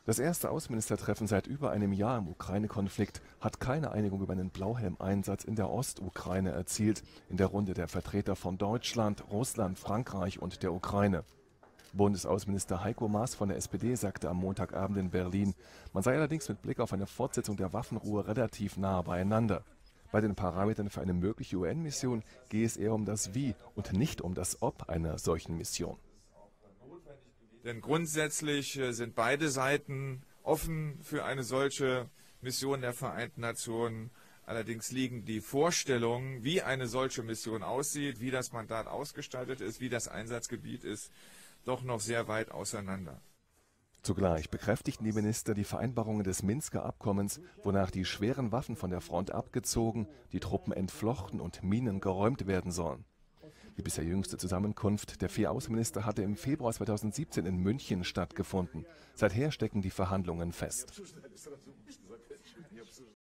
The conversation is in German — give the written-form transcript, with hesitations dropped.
Das erste Außenministertreffen seit über einem Jahr im Ukraine-Konflikt hat keine Einigung über einen Blauhelm-Einsatz in der Ostukraine erzielt, in der Runde der Vertreter von Deutschland, Russland, Frankreich und der Ukraine. Bundesaußenminister Heiko Maas von der SPD sagte am Montagabend in Berlin, man sei allerdings mit Blick auf eine Fortsetzung der Waffenruhe relativ nah beieinander. Bei den Parametern für eine mögliche UN-Mission gehe es eher um das Wie und nicht um das Ob einer solchen Mission. Denn grundsätzlich sind beide Seiten offen für eine solche Mission der Vereinten Nationen. Allerdings liegen die Vorstellungen, wie eine solche Mission aussieht, wie das Mandat ausgestaltet ist, wie das Einsatzgebiet ist, doch noch sehr weit auseinander. Zugleich bekräftigten die Minister die Vereinbarungen des Minsker Abkommens, wonach die schweren Waffen von der Front abgezogen, die Truppen entflochten und Minen geräumt werden sollen. Die bisher jüngste Zusammenkunft der 4 Außenminister hatte im Februar 2017 in München stattgefunden. Seither stecken die Verhandlungen fest.